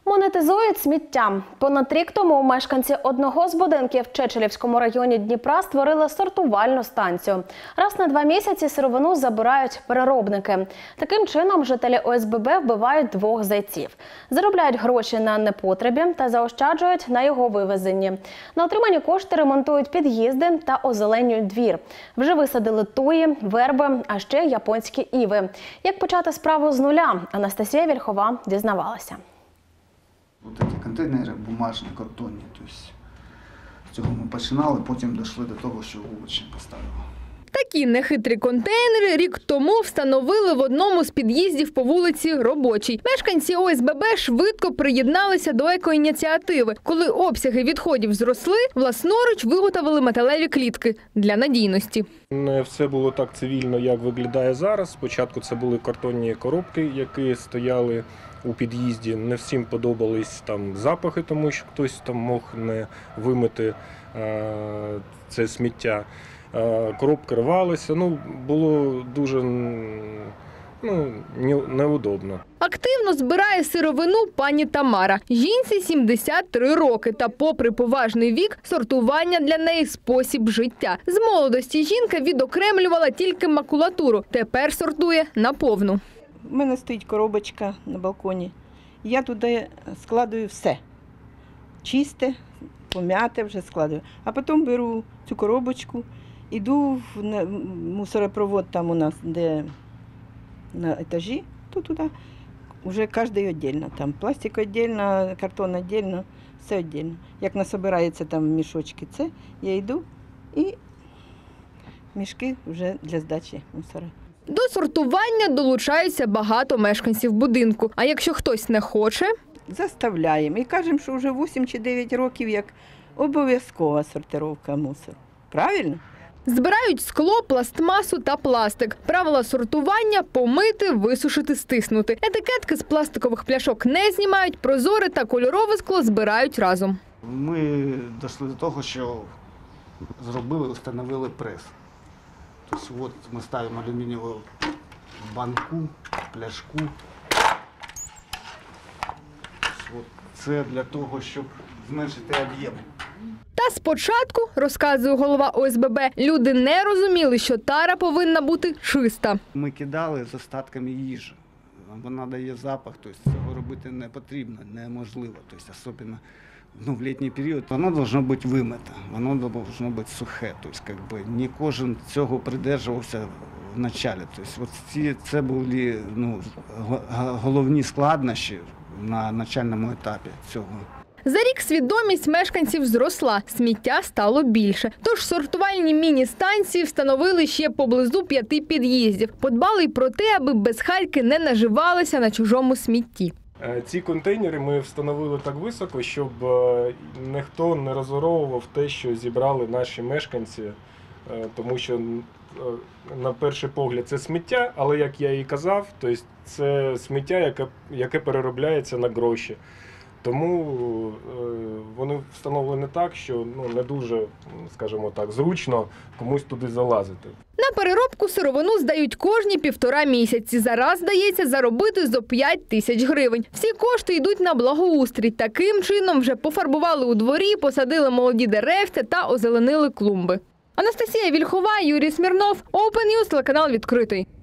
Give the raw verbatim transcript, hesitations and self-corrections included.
Монетизують сміття. Понад рік тому мешканці одного з будинків в Чечелівському районі Дніпра створили сортувальну станцію. Раз на два місяці сировину забирають переробники. Таким чином жителі О С Б Б вбивають двох зайців. Заробляють гроші на непотребі та заощаджують на його вивезенні. На отримані кошти ремонтують під'їзди та озеленюють двір. Вже висадили туї, верби, а ще японські іви. Як почати справу з нуля? Анастасія Вільхова дізнавалася. Ось ці контейнери бумажні, картонні. Тобто, з цього ми починали, потім дійшли до того, що овочі поставили. Такі нехитрі контейнери рік тому встановили в одному з під'їздів по вулиці Робочій. Мешканці О С Б Б швидко приєдналися до екоініціативи. Коли обсяги відходів зросли, власноруч виготовили металеві клітки для надійності. Не все було так цивільно, як виглядає зараз. Спочатку це були картонні коробки, які стояли у під'їзді. Не всім подобались там запахи, тому що хтось там мог не вимити е, це сміття. Коробки рвалися, ну, було дуже ну, неудобно. Активно збирає сировину пані Тамара. Жінці сімдесят три роки, та попри поважний вік, сортування для неї – спосіб життя. З молодості жінка відокремлювала тільки макулатуру, тепер сортує наповну. У мене стоїть коробочка на балконі. Я туди складую все. Чисте, пом'яте вже складую. А потім беру цю коробочку, іду в мусоропровод там у нас, де на етажі, то туди вже кожен віддільно. Там пластик віддільно, картон віддільно, все віддільно. Як насобирається там мішочки, це я йду і мішки вже для здачі мусора. До сортування долучаються багато мешканців будинку. А якщо хтось не хоче? Заставляємо. І кажемо, що вже вісім чи дев'ять років як обов'язкова сортировка мусору. Правильно? Збирають скло, пластмасу та пластик. Правила сортування – помити, висушити, стиснути. Етикетки з пластикових пляшок не знімають, прозоре та кольорове скло збирають разом. Ми дійшли до того, що зробили, встановили прес. Тобто от ми ставимо алюмінієву банку, пляшку. От це для того, щоб зменшити об'єм. Та спочатку, розказує голова О С Б Б, люди не розуміли, що тара повинна бути чиста. Ми кидали з остатками їжі. Вона дає запах, тобто цього робити не потрібно, неможливо. Тобто, особливо ну, в літній період воно має бути вимите, воно має бути сухе. Тобто, якби, не кожен цього придержувався в початку. Тобто, от ці, це були ну, головні складнощі на початковому етапі цього. За рік свідомість мешканців зросла, сміття стало більше. Тож сортувальні міні-станції встановили ще поблизу п'яти під'їздів. Подбали й про те, аби безхатьки не наживалися на чужому смітті. Ці контейнери ми встановили так високо, щоб ніхто не розворовував те, що зібрали наші мешканці. Тому що, на перший погляд, це сміття, але, як я і казав, це сміття, яке, яке переробляється на гроші. Тому вони встановлені так, що ну, не дуже, скажімо так, зручно комусь туди залазити. На переробку сировину здають кожні півтора місяці. Зараз дається заробити зо п'ять тисяч гривень. Всі кошти йдуть на благоустрій. Таким чином вже пофарбували у дворі, посадили молоді деревця та озеленили клумби. Анастасія Вільхова, Юрій Смірнов, Open News, телеканал «Відкритий».